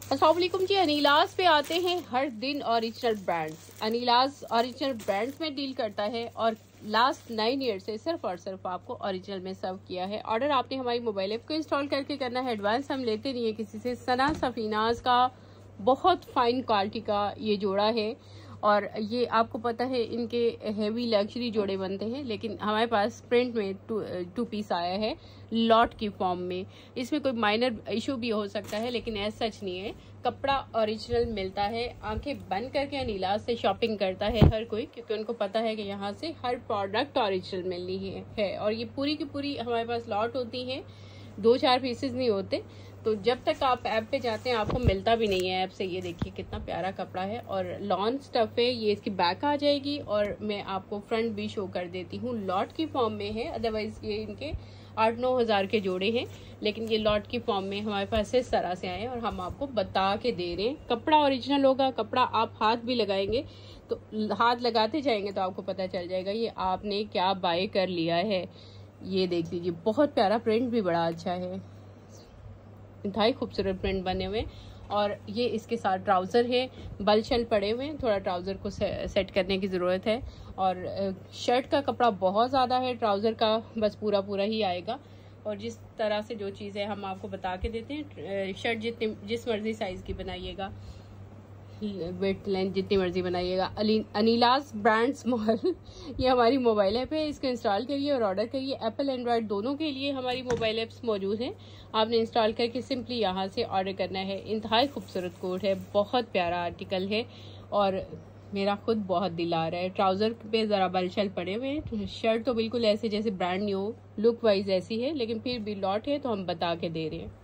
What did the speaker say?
अस्सलाम वालेकुम जी। अनीलाज पे आते हैं हर दिन original brands. Anilaj original brands में डील करता है और लास्ट 9 ईयर से सिर्फ और सिर्फ आपको ओरिजिनल में सर्व किया है। ऑर्डर आपने हमारी मोबाइल ऐप को इंस्टॉल करके करना है। एडवांस हम लेते नहीं है किसी से। सना सफीनाज का बहुत फाइन क्वालिटी का ये जोड़ा है और ये आपको पता है इनके हेवी लग्जरी जोड़े बनते हैं, लेकिन हमारे पास प्रिंट में टू पीस आया है लॉट की फॉर्म में। इसमें कोई माइनर इशू भी हो सकता है, लेकिन ऐसा सच नहीं है। कपड़ा ओरिजिनल मिलता है। आंखें बंद करके अनीलाज से शॉपिंग करता है हर कोई, क्योंकि उनको पता है कि यहाँ से हर प्रोडक्ट ओरिजिनल मिलनी है। और ये पूरी की पूरी हमारे पास लॉट होती है, 2-4 पीसेज नहीं होते। तो जब तक आप ऐप पे जाते हैं आपको मिलता भी नहीं है ऐप से। ये देखिए कितना प्यारा कपड़ा है और लॉन स्टफ है। ये इसकी बैक आ जाएगी और मैं आपको फ्रंट भी शो कर देती हूँ। लॉट की फॉर्म में है, अदरवाइज ये इनके 8-9 हज़ार के जोड़े हैं, लेकिन ये लॉट की फॉर्म में हमारे पास इस तरह से आए हैं और हम आपको बता के दे रहे हैं। कपड़ा ओरिजिनल होगा। कपड़ा आप हाथ भी लगाएंगे तो हाथ लगाते जाएंगे तो आपको पता चल जाएगा ये आपने क्या बाय कर लिया है। ये देख लीजिए, बहुत प्यारा प्रिंट भी बड़ा अच्छा है। इंतहाई खूबसूरत प्रिंट बने हुए और ये इसके साथ ट्राउज़र है। बल शल पड़े हुए हैं, थोड़ा ट्राउज़र को सेट करने की ज़रूरत है। और शर्ट का कपड़ा बहुत ज़्यादा है, ट्राउज़र का बस पूरा पूरा ही आएगा। और जिस तरह से जो चीज़ें हम आपको बता के देते हैं, शर्ट जिस मर्जी साइज़ की बनाइएगा, वेट लेंथ जितनी मर्जी बनाइएगा। अनीलाज ब्रांड स्मॉल ये हमारी मोबाइल ऐप है, इसको इंस्टॉल करिए और ऑर्डर करिए। एप्पल एंड्रॉयड दोनों के लिए हमारी मोबाइल ऐप्स मौजूद हैं। आपने इंस्टॉल करके सिंपली यहाँ से ऑर्डर करना है। इंतहाई खूबसूरत कोट है, बहुत प्यारा आर्टिकल है और मेरा खुद बहुत दिल आ रहा है। ट्राउज़र पे ज़रा बलशल पड़े हुए हैं। शर्ट तो बिल्कुल ऐसे जैसे ब्रांड न्यू लुक वाइज ऐसी है, लेकिन फिर भी लॉट है तो हम बता के दे रहे हैं।